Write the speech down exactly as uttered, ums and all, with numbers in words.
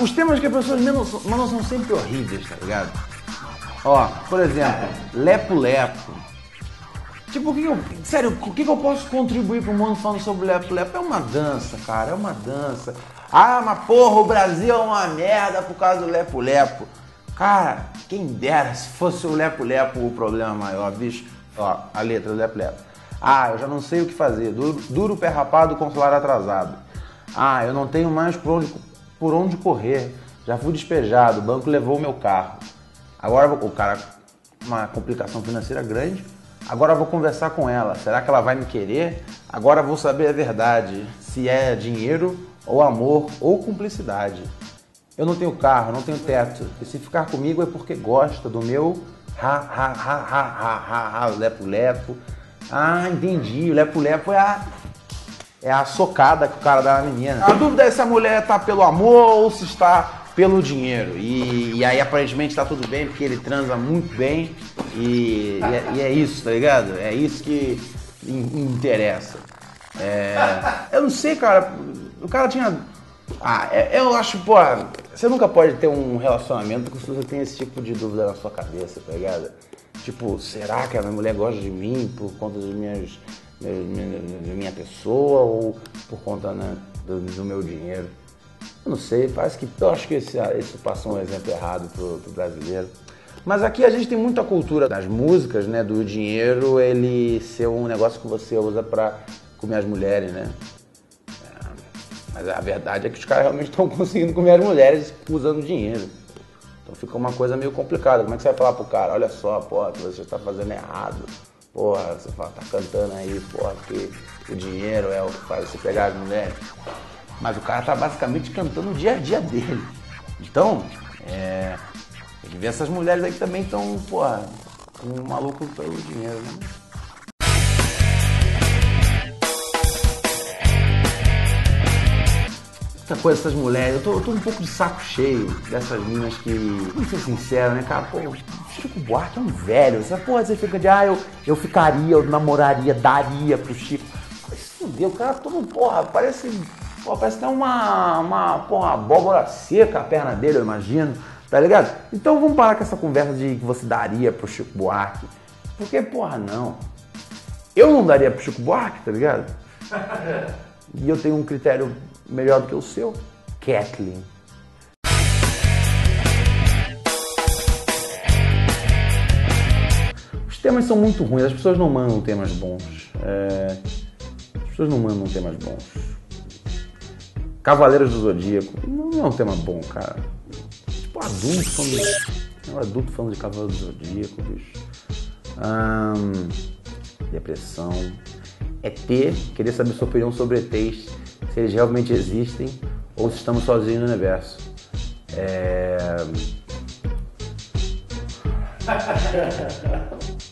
os temas que as pessoas mandam são sempre horríveis, tá ligado? Ó, por exemplo, lepo-lepo. Tipo, o que eu, sério, o que eu posso contribuir pro mundo falando sobre lepo-lepo? É uma dança, cara, é uma dança. Ah, mas porra, o Brasil é uma merda por causa do lepo-lepo. Cara, quem dera se fosse o lepo-lepo o problema maior, bicho. Ó, a letra do lepo-lepo. Ah, eu já não sei o que fazer, duro, duro pé rapado com salário atrasado. Ah, eu não tenho mais por onde, por onde correr, já fui despejado, o banco levou o meu carro. Agora o cara, uma complicação financeira grande. Agora eu vou conversar com ela. Será que ela vai me querer? Agora eu vou saber a verdade. Se é dinheiro, ou amor, ou cumplicidade. Eu não tenho carro, não tenho teto. E se ficar comigo é porque gosta do meu ha, ha, ha, ha, ha, ha, ha, lepo-lepo. Ah, entendi. O lepo-lepo é a, é a socada que o cara dá na menina. A dúvida é se a mulher tá pelo amor ou se está pelo dinheiro. E, e aí aparentemente tá tudo bem, porque ele transa muito bem. E, e, é, e é isso, tá ligado? É isso que in, interessa. É, eu não sei, cara. O cara tinha... Ah, é, eu acho, pô, você nunca pode ter um relacionamento se você tem esse tipo de dúvida na sua cabeça, tá ligado? Tipo, será que a minha mulher gosta de mim por conta de minhas, de minha pessoa ou por conta, né, do, do meu dinheiro? Eu não sei, parece que eu acho que esse, esse passou um exemplo errado pro, pro brasileiro. Mas aqui a gente tem muita cultura das músicas, né, do dinheiro ele ser um negócio que você usa pra comer as mulheres, né? É, mas a verdade é que os caras realmente estão conseguindo comer as mulheres usando dinheiro. Então fica uma coisa meio complicada. Como é que você vai falar pro cara? Olha só, porra, que você está fazendo errado. Porra, você fala, tá cantando aí, porra, que o dinheiro é o que faz você pegar as mulheres. Mas o cara tá basicamente cantando o dia a dia dele. Então, é... tem que ver essas mulheres aí que também estão, porra, um maluco pelo dinheiro, né? Outra coisa, essas mulheres, eu tô, eu tô um pouco de saco cheio dessas minas que, vamos ser sincero, né, cara? Pô, o Chico Buarque é um velho. Essa porra, você fica de, ah, eu, eu ficaria, eu namoraria, daria pro Chico. Mas fudeu, o cara todo, porra, parece, porra, parece que tem uma, uma, porra, abóbora seca a perna dele, eu imagino. Tá ligado? Então vamos parar com essa conversa de que você daria pro Chico Buarque. Porque, porra, não. Eu não daria pro Chico Buarque, tá ligado? E eu tenho um critério melhor do que o seu. Kathleen. Os temas são muito ruins, as pessoas não mandam temas bons. É... As pessoas não mandam temas bons. Cavaleiros do Zodíaco. Não é um tema bom, cara. Adulto falando de, um adulto falando de Cavaleiro do Zodíaco, bicho. Hum, depressão. E T, querer saber sua opinião sobre E Tês, se eles realmente existem ou se estamos sozinhos no universo. É...